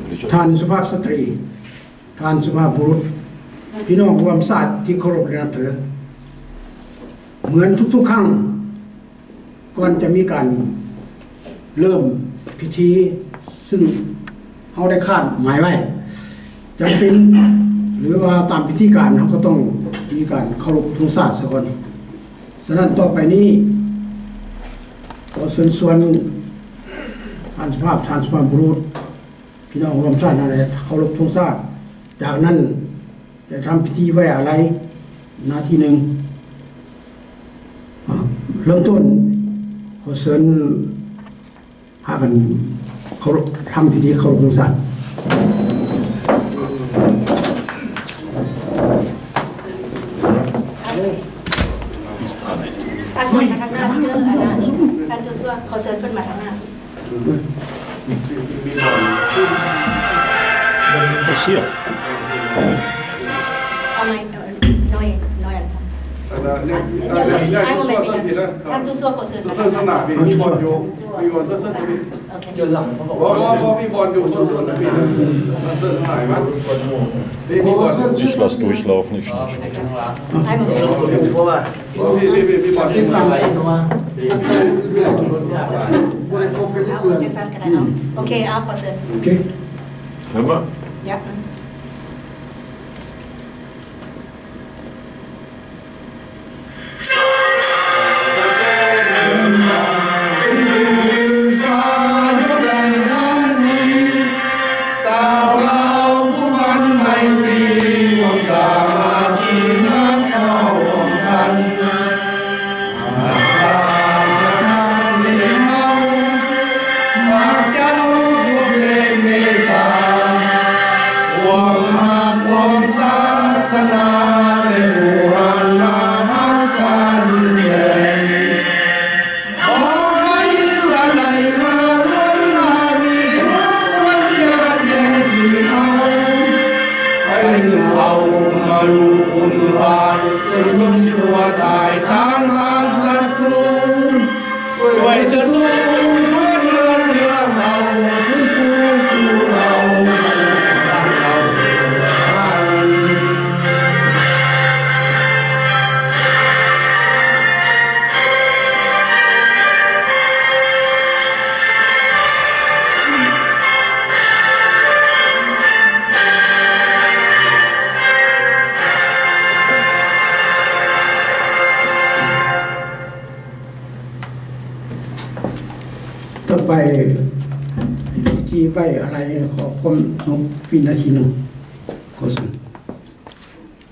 ท่านสุภาพสตรีท่านสุภาพบุรุษพี่น้องรวมศาสตร์ที่เคารพนับถือเหมือนทุกๆครั้งก่อนจะมีการเริ่มพิธีซึ่งเขาได้คาดหมายไว้จำเป็นหรือว่าตามพิธีการเขาก็ต้องมีการเคารพทุกศาสตร์สักคนฉะนั้นต่อไปนี้ขอส่วนท่านสุภาพบุรุษพี่น้องรวมศาสตร์อะไรเคารพทุกศาสตร์จากนั้นจะทำพิธีไว้อะไรหน้าที่หนึ่งเริ่มต้นขอเชิญพากันเขาทำพิธีเคารพทุกศาสตร์อาเซียนมาทางหน้าที่เด้อท่านจุซัวขอเชิญเพิ่นมาทางหน้า Passiert. เอาไหมน้อยให้โมเมนต์กันท่านจุซัวขอเชิญมาทางหน้ามีบอลอยู่มีบอลเส้นยืนหลังเขาบอกว่ามีบอลอยู่ต้นมีเส้นหายมั้ย Ich lasse durchlaufen, ich schneide. ให้โมเมนต์มีบอลที่หลังจะสั้นกันได้เนาะโอเคเอาขอเชิญโอเค Hör mal. ยับต่อไปพิธีไว้อะไรขอความสงบวินาทีหนึ่ง